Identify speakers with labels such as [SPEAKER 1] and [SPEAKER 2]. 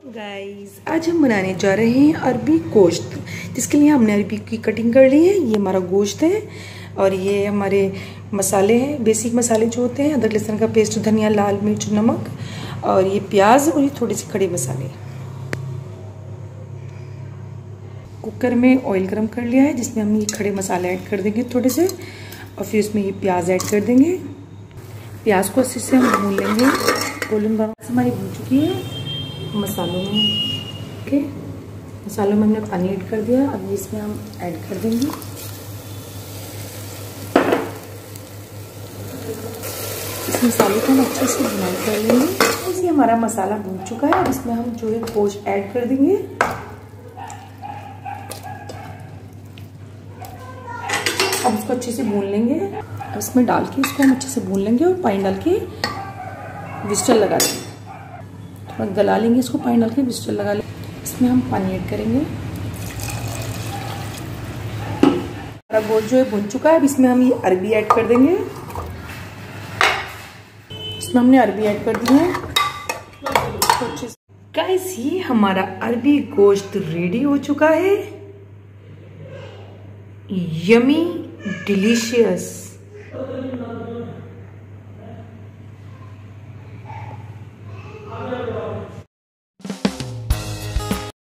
[SPEAKER 1] Guys आज हम बनाने जा रहे हैं अरबी गोश्त, जिसके लिए हमने अरबी की कटिंग कर ली है। ये हमारा गोश्त है और ये हमारे मसाले हैं, बेसिक मसाले जो होते हैं, अदरक लहसुन का पेस्ट, धनिया, लाल मिर्च, नमक और ये प्याज और ये थोड़े से खड़े मसाले। कुकर में ऑयल गरम कर लिया है, जिसमें हम ये खड़े मसाले ऐड कर देंगे थोड़े से, और फिर इसमें ये प्याज ऐड कर देंगे। प्याज को अच्छे से हम भून लेंगे। गोल्डन ब्राउन हमारी भून चुकी है। मसालों में ओके, मसालों में हमने पानी ऐड कर दिया। अब इसमें हम ऐड कर देंगे इस मसाले को हम अच्छे से भुनाई कर लेंगे। इसलिए हमारा मसाला भून चुका है। अब इसमें हम जो है गोश्त ऐड कर देंगे। अब इसको अच्छे से भून लेंगे। अब इसमें डाल के इसको हम अच्छे से भून लेंगे और पानी डाल के विस्टल लगा देंगे। थोड़ा गला लेंगे इसको, पानी डाल के विस्टल लगा लेंगे। इसमें हम पानी ऐड करेंगे। हमारा गोश्त जो है भुन चुका है। अब इसमें हम ये अरबी ऐड कर देंगे। इसमें हमने अरबी ऐड कर दी है। गाइस ये हमारा अरबी गोश्त रेडी हो चुका है। Yummy delicious.